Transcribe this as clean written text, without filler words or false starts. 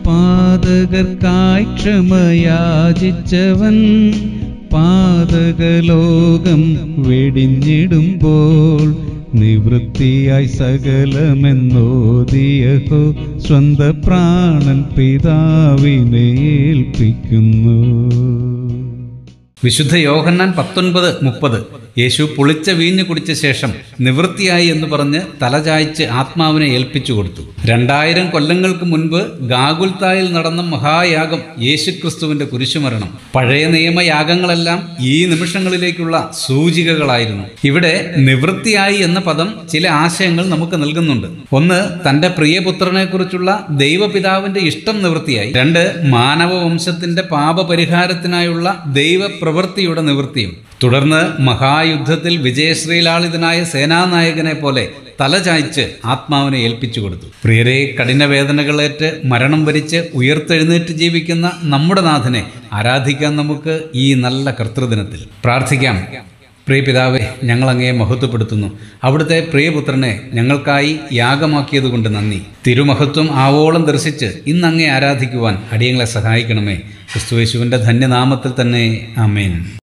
പാതകർക്കായി ക്ഷമയാചിച്ചവൻ പാതകലോകം വെടിഞ്ഞിടുമ്പോൾ നിവൃത്തിയായി സകലമെന്നോദിയഹോ സ്വന്ത പ്രാണൻ പിതാവിനെ ഏൽപ്പിക്കുന്നു. വിശുദ്ധ യോഹന്നാൻ 19:30 യേശു പുളിച്ച വീഞ്ഞ് കുടിച്ച ശേഷം നിവൃത്തിയായി എന്ന് പറഞ്ഞ് തലചായ്ച്ച് ആത്മാവിനെ ഏൽപ്പിച്ചു കൊടുത്തു. 2000 കൊല്ലങ്ങൾക്ക് മുൻപ് ഗാഗുൽത്തായിൽ നടന്ന മഹായാഗം യേശുക്രിസ്തുവിന്റെ കുരിശുമരണം. പഴയ നിയമയാഗങ്ങളെല്ലാം ഈ നിമിഷങ്ങളിലേക്കുള്ള സൂചികകളായിരുന്നു. ഇവിടെ നിവൃത്തിയായി എന്ന പദം ചില ആശയങ്ങൾ നമുക്ക് നൽകുന്നുണ്ട്. ഒന്ന്, തന്റെ പ്രിയപുത്രനെ കുറിച്ചുള്ള ദൈവപിതാവിന്റെ ഇഷ്ടം നിവൃത്തിയായി. 2, മാനവവംശത്തിന്റെ പാപപരിഹാരത്തിനായുള്ള ദൈവപ്രവൃത്തിയുടെ നിവൃത്തിയും. തുടർന്ന് മഹായുദ്ധത്തിൽ വിജയശ്രീലാളിതനായ സേനാനായകനെ പോലെ തലചായ്ച്ച് ആത്മാവിനെ ഏൽപ്പിച്ചു കൊടുത്തു. പ്രിയരെ, കഠിനവേദനകളേറ്റ് മരണം വരിച്ച് ഉയർത്തെഴുന്നേറ്റ് ജീവിക്കുന്ന നമ്മുടെ നാഥനെ ആരാധിക്കാൻ നമുക്ക് ഈ നല്ല കർത്തൃദിനത്തിൽ പ്രാർത്ഥിക്കാം. പ്രിയ പിതാവേ, ഞങ്ങൾ അങ്ങയെ മഹത്വപ്പെടുത്തുന്നു. അവിടുത്തെ പ്രിയപുത്രനെ ഞങ്ങൾക്കായി യാഗമാക്കിയത് കൊണ്ട് നന്ദി. തിരുമഹത്വം ആവോളം ദർശിച്ച് ഇന്ന് അങ്ങയെ ആരാധിക്കുവാൻ അടിയങ്ങളെ സഹായിക്കണമേ. ക്രിസ്തുയേശുവിൻ്റെ ധന്യനാമത്തിൽ തന്നെ ആമേൻ.